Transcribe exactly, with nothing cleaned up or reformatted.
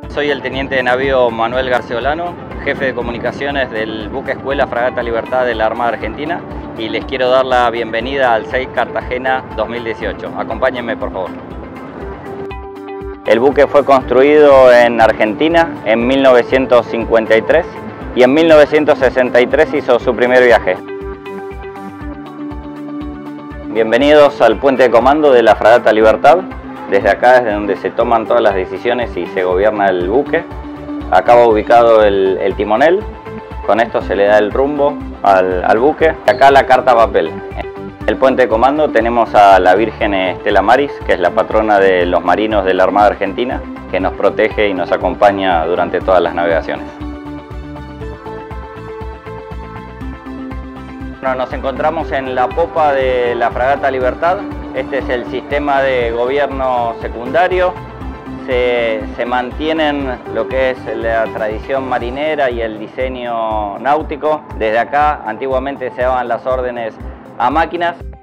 Soy el teniente de navío Manuel Garceolano, jefe de comunicaciones del buque escuela Fragata Libertad de la Armada Argentina, y les quiero dar la bienvenida al seis Cartagena dos mil dieciocho. Acompáñenme, por favor. El buque fue construido en Argentina en mil novecientos cincuenta y tres y en mil novecientos sesenta y tres hizo su primer viaje. Bienvenidos al puente de comando de la Fragata Libertad. Desde acá es donde se toman todas las decisiones y se gobierna el buque. Acá va ubicado el, el timonel. Con esto se le da el rumbo al, al buque. Acá la carta papel. En el puente de comando tenemos a la Virgen Estela Maris, que es la patrona de los marinos de la Armada Argentina, que nos protege y nos acompaña durante todas las navegaciones. Bueno, nos encontramos en la popa de la Fragata Libertad. Este es el sistema de gobierno secundario. Se, se mantienen lo que es la tradición marinera y el diseño náutico. Desde acá antiguamente se daban las órdenes a máquinas.